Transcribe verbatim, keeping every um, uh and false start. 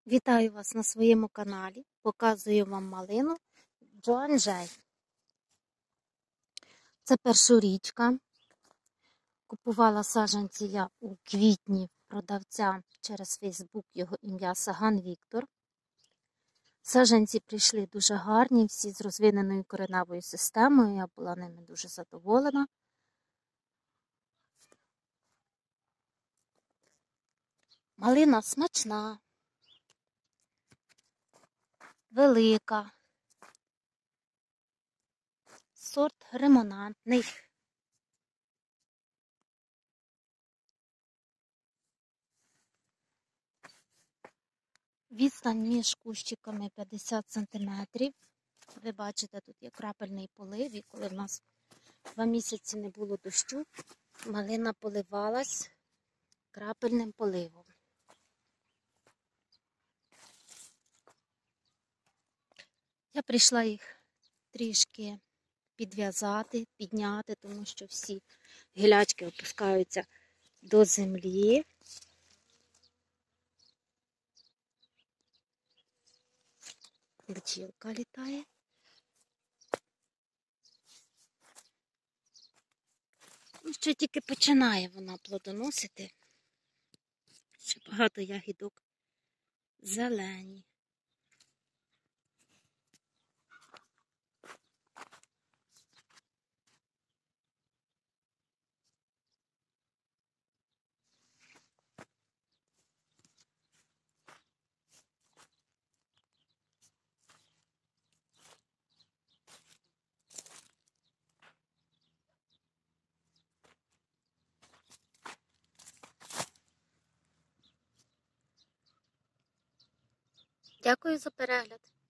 Вітаю вас на своєму каналі. Показую вам малину Джоанжей. Це першорічка. Купувала саджанці я у квітні продавця через Фейсбук, його ім'я Саган Віктор. Саджанці прийшли дуже гарні, всі з розвиненою кореневою системою. Я була ними дуже задоволена. Малина смачна, велика, сорт ремонантний. Відстань між кущиками п'ятдесят сантиметрів. Ви бачите, тут є крапельний полив, і коли в нас два місяці не було дощу, малина поливалась крапельним поливом. Я прийшла їх трішки підв'язати, підняти, тому що всі гілячки опускаються до землі. Бджілка літає. Ну, ще тільки починає вона плодоносити. Ще багато ягідок зелені. Дякую за перегляд.